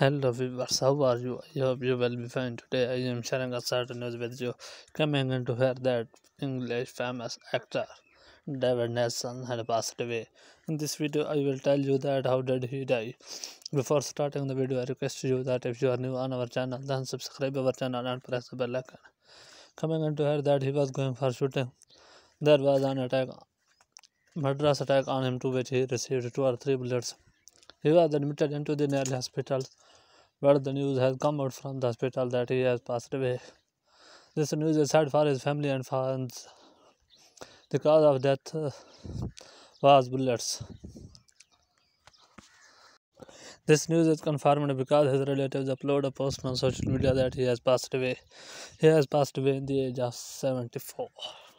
Hello viewers, how are you? I hope you will be fine. Today I am sharing a certain news with you. Coming in to hear that English famous actor David Neilson had passed away. In this video I will tell you that how did he die. Before starting the video I request you that if you are new on our channel then subscribe our channel and press the bell icon. Coming in to hear that he was going for shooting. There was an murderous attack on him to which he received 2 or 3 bullets. He was admitted into the nearby hospital, but the news has come out from the hospital that he has passed away. This news is sad for his family and fans. The cause of death was bullets. This news is confirmed because his relatives upload a post on social media that he has passed away. He has passed away in the age of 74.